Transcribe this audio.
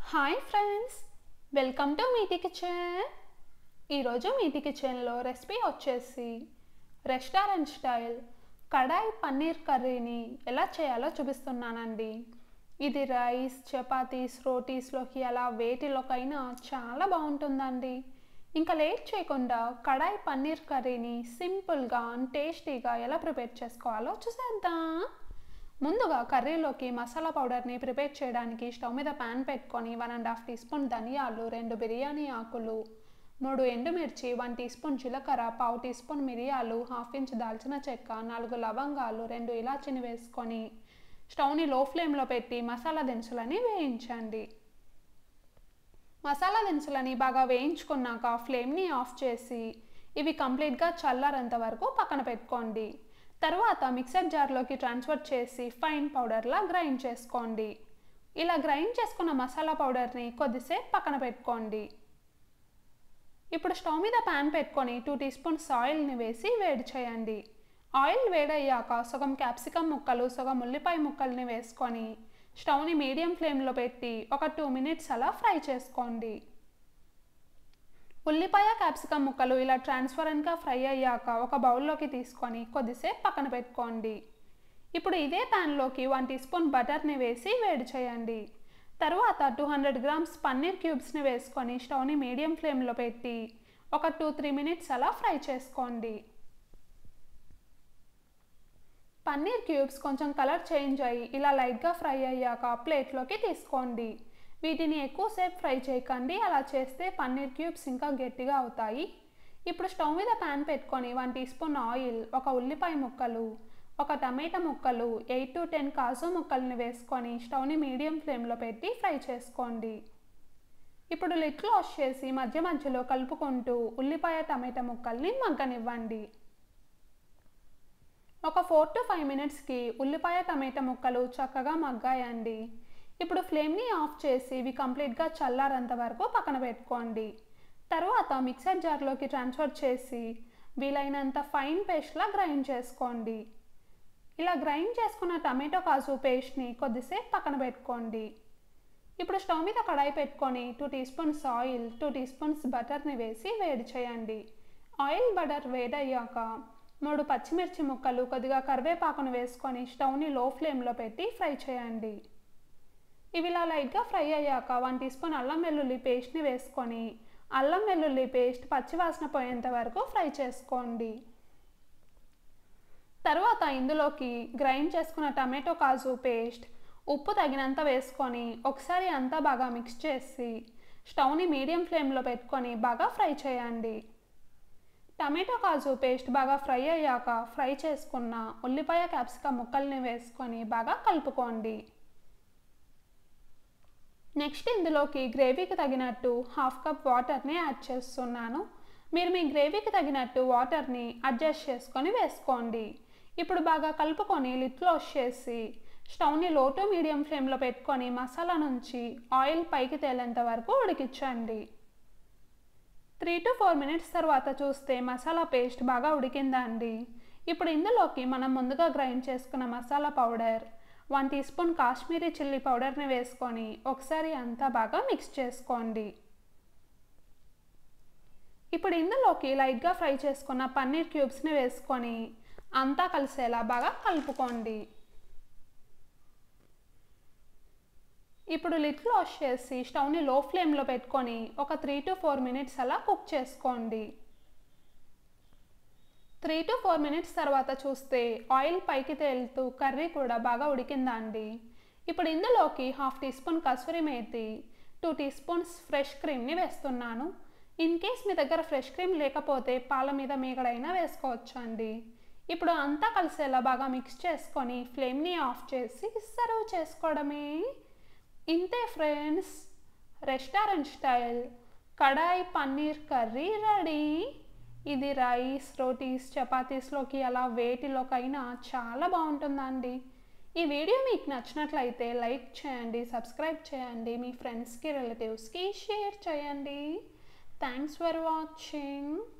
Hi friends, welcome to మీటి kitchen. ఈరోజు మీటి కిచెన్లో రెసిపీ వచ్చేసి రెస్టారెంట్ స్టైల్ కడాయి పన్నీర్ కర్రీని ఎలా చేయాలో చూపిస్తున్నానండి. ఇది రైస్, చపాతీస్, రోటీస్లోకి అలా వేటిలోకైనా చాలా బాగుంటుందండి. ఇంకా లేట్ చేయకుండా కడాయి పన్నీర్ కర్రీని సింపుల్గా అండ్ టేస్టీగా ఎలా ప్రిపేర్ చేసుకోవాలో చూసేద్దాం. ముందుగా కర్రీలోకి మసాలా పౌడర్ని ప్రిపేర్ చేయడానికి స్టవ్ మీద ప్యాన్ పెట్టుకొని 1.5 టీ స్పూన్ ధనియాలు, 2 బిర్యానీ ఆకులు, 3 ఎండుమిర్చి, 1 టీ స్పూన్ జీలకర్ర, 1/2 టీ స్పూన్ మిరియాలు, 1/2 ఇంచ్ దాల్చిన చెక్క, 4 లవంగాలు, 2 ఇలాచీని వేసుకొని స్టవ్ని లో ఫ్లేమ్లో పెట్టి మసాలా దినుసులని వేయించండి. మసాలా దినుసులని బాగా వేయించుకున్నాక ఫ్లేమ్ని ఆఫ్ చేసి ఇవి కంప్లీట్గా చల్లారేంత వరకు పక్కన పెట్టుకోండి. తర్వాత మిక్సర్ జార్లోకి ట్రాన్స్ఫర్ చేసి ఫైన్ పౌడర్లా గ్రైండ్ చేసుకోండి. ఇలా గ్రైండ్ చేసుకున్న మసాలా పౌడర్ని కొద్దిసేపు పక్కన పెట్టుకోండి. ఇప్పుడు స్టవ్ మీద ప్యాన్ పెట్టుకొని 2 టీ స్పూన్స్ ఆయిల్ని వేసి వేడి చేయండి. ఆయిల్ వేడయ్యాక సగం క్యాప్సికమ్ ముక్కలు, సగం ఉల్లిపాయ ముక్కల్ని వేసుకొని స్టవ్ని మీడియం ఫ్లేమ్లో పెట్టి ఒక 2 మినిట్స్ అలా ఫ్రై చేసుకోండి. ఉల్లిపాయ, క్యాప్సికమ్ ముక్కలు ఇలా ట్రాన్స్పరెంట్గా ఫ్రై అయ్యాక ఒక బౌల్లోకి తీసుకొని కొద్దిసేపు పక్కన పెట్టుకోండి. ఇప్పుడు ఇదే ప్యాన్లోకి 1 టీ స్పూన్ బటర్ని వేసి వేడి చేయండి. తర్వాత 200 గ్రామ్స్ పన్నీర్ క్యూబ్స్ని వేసుకొని స్టవ్ని మీడియం ఫ్లేమ్లో పెట్టి ఒక 2-3 మినిట్స్ అలా ఫ్రై చేసుకోండి. పన్నీర్ క్యూబ్స్ కొంచెం కలర్ చేంజ్ అయ్యి ఇలా లైట్గా ఫ్రై అయ్యాక ప్లేట్లోకి తీసుకోండి. వీటిని ఎక్కువసేపు ఫ్రై చేయకండి, అలా చేస్తే పన్నీర్ క్యూబ్స్ ఇంకా గట్టిగా అవుతాయి. ఇప్పుడు స్టవ్ మీద ప్యాన్ పెట్టుకొని 1 టీ స్పూన్ ఆయిల్, ఒక ఉల్లిపాయ ముక్కలు, ఒక టమాటా ముక్కలు, 8-10 కాజు ముక్కల్ని వేసుకొని స్టవ్ని మీడియం ఫ్లేమ్లో పెట్టి ఫ్రై చేసుకోండి. ఇప్పుడు లిడ్ క్లోజ్ చేసి మధ్య మధ్యలో కలుపుకుంటూ ఉల్లిపాయ, టమాటా ముక్కల్ని మగ్గనివ్వండి. ఒక 4-5 మినిట్స్కి ఉల్లిపాయ, టమాటా ముక్కలు చక్కగా మగ్గాయండి. ఇప్పుడు ఫ్లేమ్ని ఆఫ్ చేసి ఇవి కంప్లీట్గా చల్లారేంత వరకు పక్కన పెట్టుకోండి. తర్వాత మిక్సర్ జార్లోకి ట్రాన్స్ఫర్ చేసి వీలైనంత ఫైన్ పేస్ట్లా గ్రైండ్ చేసుకోండి. ఇలా గ్రైండ్ చేసుకున్న టమాటో కాజు పేస్ట్ని కొద్దిసేపు పక్కన పెట్టుకోండి. ఇప్పుడు స్టవ్ మీద కడాయి పెట్టుకొని 2 teaspoons oil, 2 teaspoons బటర్ని వేసి వేడి చేయండి. ఆయిల్, బటర్ వేడయ్యాక 3 పచ్చిమిర్చి ముక్కలు, కొద్దిగా కరివేపాకును వేసుకొని స్టవ్ని లో ఫ్లేమ్లో పెట్టి ఫ్రై చేయండి. ఇవి ఇలా లైట్గా ఫ్రై అయ్యాక 1 టీ స్పూన్ అల్లం వెల్లుల్లి పేస్ట్ని వేసుకొని అల్లం వెల్లుల్లి పేస్ట్ పచ్చివాసన పోయేంత వరకు ఫ్రై చేసుకోండి. తర్వాత ఇందులోకి గ్రైండ్ చేసుకున్న టమాటో కాజు పేస్ట్, ఉప్పు తగినంత వేసుకొని ఒకసారి అంతా బాగా మిక్స్ చేసి స్టవ్ని మీడియం ఫ్లేమ్లో పెట్టుకొని బాగా ఫ్రై చేయండి. టమాటో కాజు పేస్ట్ బాగా ఫ్రై అయ్యాక ఫ్రై చేసుకున్న ఉల్లిపాయ, క్యాప్సికమ్ ముక్కల్ని వేసుకొని బాగా కలుపుకోండి. నెక్స్ట్ ఇందులోకి గ్రేవీకి తగినట్టు 1/2 కప్ వాటర్ని యాడ్ చేస్తున్నాను. మీరు మీ గ్రేవీకి తగినట్టు వాటర్ని అడ్జస్ట్ చేసుకొని వేసుకోండి. ఇప్పుడు బాగా కలుపుకొని లిడ్ క్లోజ్ చేసి స్టవ్ని లో టు మీడియం ఫ్లేమ్లో పెట్టుకొని మసాలా నుంచి ఆయిల్ పైకి తేలేంత వరకు ఉడికించండి. 3-4 మినిట్స్ తర్వాత చూస్తే మసాలా పేస్ట్ బాగా ఉడికిందండి. ఇప్పుడు ఇందులోకి మనం ముందుగా గ్రైండ్ చేసుకున్న masala powder, 1 teaspoon Kashmiri chilli పౌడర్ని వేసుకొని ఒకసారి అంతా బాగా మిక్స్ చేసుకోండి. ఇప్పుడు ఇందులోకి లైట్గా ఫ్రై చేసుకున్న పన్నీర్ క్యూబ్స్ని వేసుకొని అంతా కలిసేలా బాగా కలుపుకోండి. ఇప్పుడు లిడ్ క్లోజ్ చేసి స్టవ్ని లో ఫ్లేమ్లో పెట్టుకొని ఒక 3-4 మినిట్స్ అలా కుక్ చేసుకోండి. 3-4 మినిట్స్ తర్వాత చూస్తే ఆయిల్ పైకి తేలుతూ కర్రీ కూడా బాగా ఉడికిందండి. ఇప్పుడు ఇందులోకి 1/2 teaspoon kasuri methi, 2 teaspoons fresh క్రీమ్ని వేస్తున్నాను. ఇన్ కేస్ మీ దగ్గర ఫ్రెష్ క్రీమ్ లేకపోతే పాల మీద మీగడైనా వేసుకోవచ్చు అండి. ఇప్పుడు అంతా కలిసేలా బాగా మిక్స్ చేసుకొని ఫ్లేమ్ని ఆఫ్ చేసి సర్వ్ చేసుకోవడమే. ఇంతే friends, restaurant style kadai paneer curry ready. ఇది రైస్, రోటీస్, చపాతీస్లోకి అలా వేటిలోకైనా చాలా బాగుంటుందండి. ఈ వీడియో మీకు నచ్చినట్లయితే లైక్ చేయండి, సబ్స్క్రైబ్ చేయండి, మీ ఫ్రెండ్స్కి, రిలేటివ్స్కి షేర్ చేయండి. Thanks for watching.